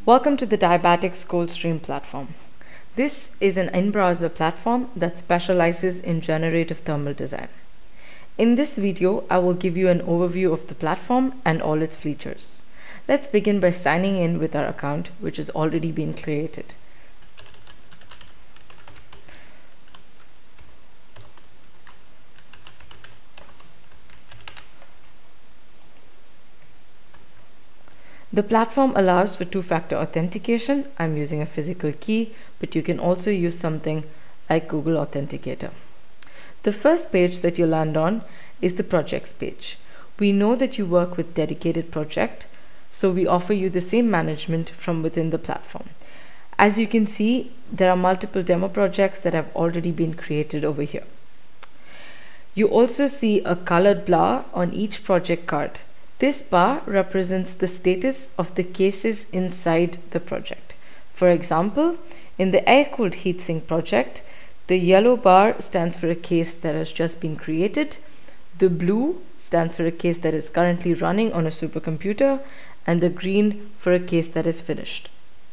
Welcome to the Diabatix ColdStream platform. This is an in-browser platform that specializes in generative thermal design. In this video, I will give you an overview of the platform and all its features. Let's begin by signing in with our account, which has already been created. The platform allows for two-factor authentication. I'm using a physical key, but you can also use something like Google Authenticator. The first page that you land on is the projects page. We know that you work with dedicated project, so we offer you the same management from within the platform. As you can see, there are multiple demo projects that have already been created over here. You also see a colored bar on each project card. This bar represents the status of the cases inside the project. For example, in the air-cooled heatsink project, the yellow bar stands for a case that has just been created, the blue stands for a case that is currently running on a supercomputer, and the green for a case that is finished.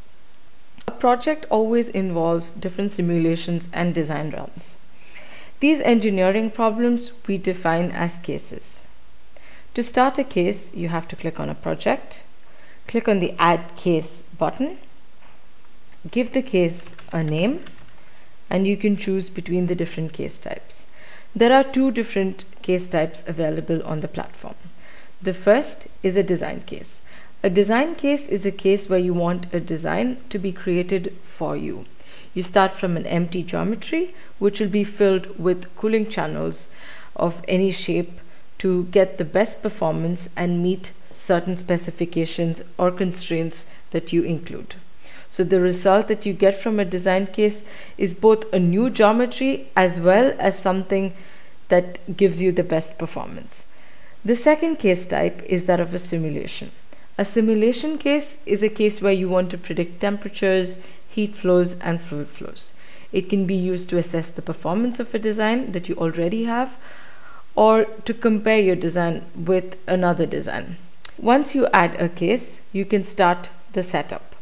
A project always involves different simulations and design runs. These engineering problems we define as cases. To start a case, you have to click on a project, click on the Add Case button, give the case a name, and you can choose between the different case types. There are two different case types available on the platform. The first is a design case. A design case is a case where you want a design to be created for you. You start from an empty geometry, which will be filled with cooling channels of any shape to get the best performance and meet certain specifications or constraints that you include. So the result that you get from a design case is both a new geometry as well as something that gives you the best performance. The second case type is that of a simulation. A simulation case is a case where you want to predict temperatures, heat flows, and fluid flows. It can be used to assess the performance of a design that you already have, or to compare your design with another design. Once you add a case, you can start the setup.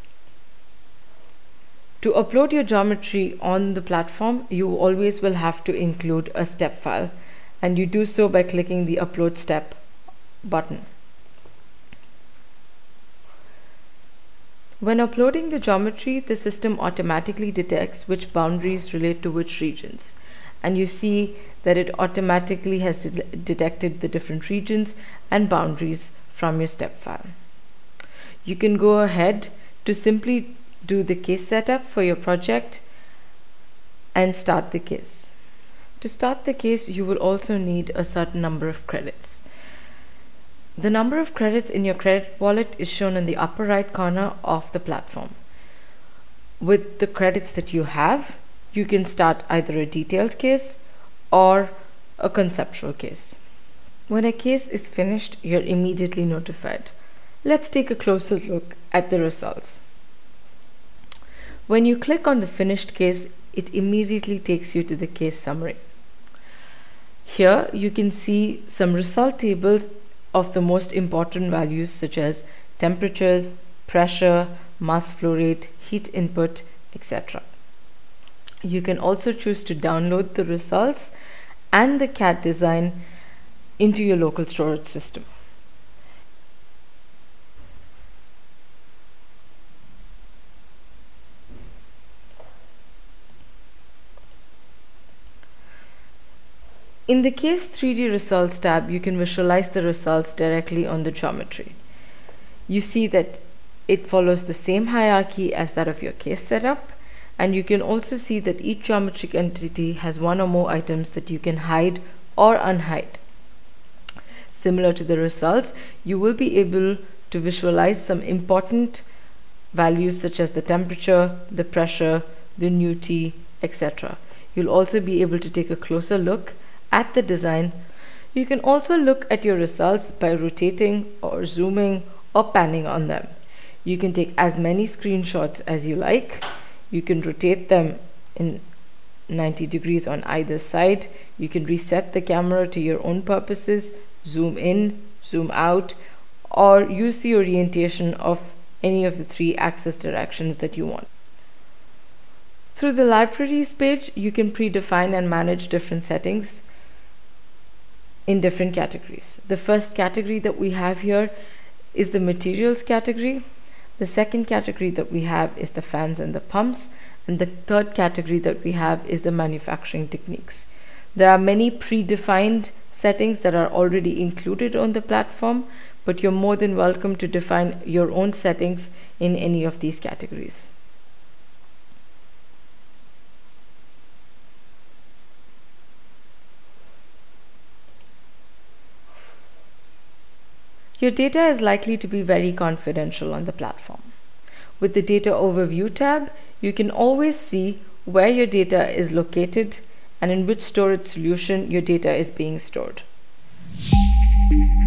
To upload your geometry on the platform, you always will have to include a step file, and you do so by clicking the Upload Step button. When uploading the geometry, the system automatically detects which boundaries relate to which regions, and you see that it automatically has detected the different regions and boundaries from your step file. You can go ahead to simply do the case setup for your project and start the case. To start the case, you will also need a certain number of credits. The number of credits in your credit wallet is shown in the upper right corner of the platform. With the credits that you have, you can start either a detailed case or a conceptual case. When a case is finished, you're immediately notified. Let's take a closer look at the results. When you click on the finished case, it immediately takes you to the case summary. Here you can see some result tables of the most important values such as temperatures, pressure, mass flow rate, heat input, etc. You can also choose to download the results and the CAD design into your local storage system. In the Case 3D Results tab, you can visualize the results directly on the geometry. You see that it follows the same hierarchy as that of your case setup, and you can also see that each geometric entity has one or more items that you can hide or unhide. Similar to the results, you will be able to visualize some important values such as the temperature, the pressure, the newty, etc. You'll also be able to take a closer look at the design. You can also look at your results by rotating or zooming or panning on them. You can take as many screenshots as you like. You can rotate them in 90 degrees on either side. You can reset the camera to your own purposes, zoom in, zoom out, or use the orientation of any of the 3 access directions that you want. Through the libraries page, you can predefine and manage different settings in different categories. The first category that we have here is the materials category. The second category that we have is the fans and the pumps. And the third category that we have is the manufacturing techniques. There are many predefined settings that are already included on the platform, but you're more than welcome to define your own settings in any of these categories. Your data is likely to be very confidential on the platform. With the Data Overview tab, you can always see where your data is located and in which storage solution your data is being stored.